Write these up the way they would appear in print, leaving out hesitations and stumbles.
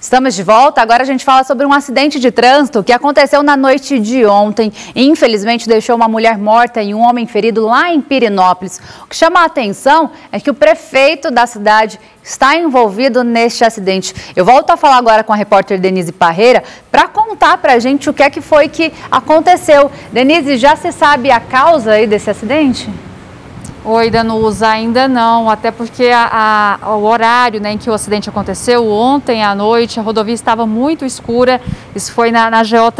Estamos de volta, agora a gente fala sobre um acidente de trânsito que aconteceu na noite de ontem e infelizmente deixou uma mulher morta e um homem ferido lá em Pirenópolis. O que chama a atenção é que o prefeito da cidade está envolvido neste acidente. Eu volto a falar agora com a repórter Denise Parreira para contar para a gente o que é que foi que aconteceu. Denise, já se sabe a causa aí desse acidente? Oi, Danusa, ainda não, até porque o horário, né, em que o acidente aconteceu, ontem à noite, a rodovia estava muito escura, isso foi na GO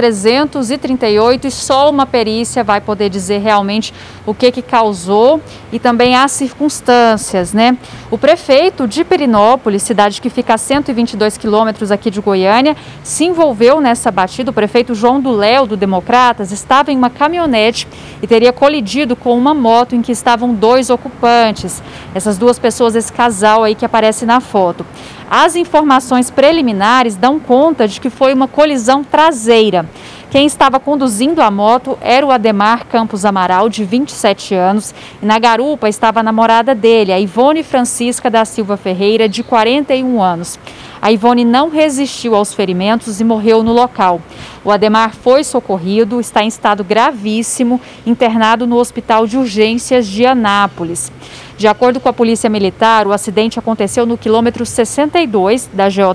338 e só uma perícia vai poder dizer realmente o que causou e também as circunstâncias, né? O prefeito de Pirenópolis, cidade que fica a 122 quilômetros aqui de Goiânia, se envolveu nessa batida. O prefeito João do Léo, do Democratas, estava em uma caminhonete e teria colidido com uma moto em que estavam dois ocupantes. Essas duas pessoas, esse casal aí que aparece na foto. As informações preliminares dão conta de que foi uma colisão traseira. Quem estava conduzindo a moto era o Ademar Campos Amaral, de 27 anos, e na garupa estava a namorada dele, a Ivone Francisca da Silva Ferreira, de 41 anos. A Ivone não resistiu aos ferimentos e morreu no local. O Ademar foi socorrido, está em estado gravíssimo, internado no Hospital de Urgências de Anápolis. De acordo com a Polícia Militar, o acidente aconteceu no quilômetro 62 da GO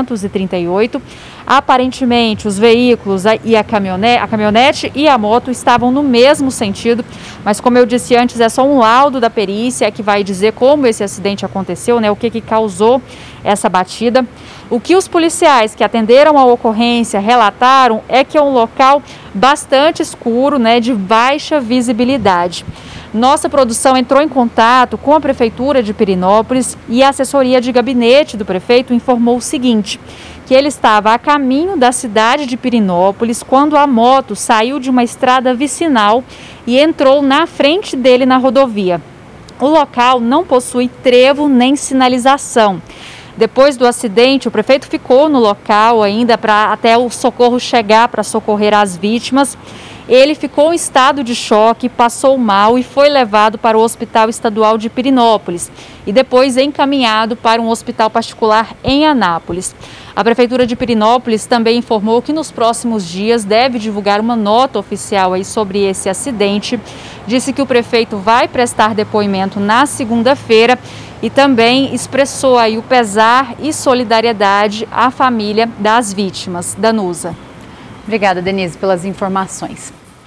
338. Aparentemente, os veículos e a caminhonete e a moto estavam no mesmo sentido, mas como eu disse antes, é só um laudo da perícia que vai dizer como esse acidente aconteceu, né, o que causou essa batida. O que os policiais que atenderam a ocorrência relataram é que é um local bastante escuro, né, de baixa visibilidade. Nossa produção entrou em contato com a Prefeitura de Pirenópolis e a assessoria de gabinete do prefeito informou o seguinte, que ele estava a caminho da cidade de Pirenópolis quando a moto saiu de uma estrada vicinal e entrou na frente dele na rodovia. O local não possui trevo nem sinalização. Depois do acidente, o prefeito ficou no local ainda até o socorro chegar para socorrer as vítimas. Ele ficou em estado de choque, passou mal e foi levado para o Hospital Estadual de Pirenópolis e depois encaminhado para um hospital particular em Anápolis. A Prefeitura de Pirenópolis também informou que nos próximos dias deve divulgar uma nota oficial aí sobre esse acidente. Disse que o prefeito vai prestar depoimento na segunda-feira e também expressou aí o pesar e solidariedade à família das vítimas. Danusa. Obrigada, Denise, pelas informações.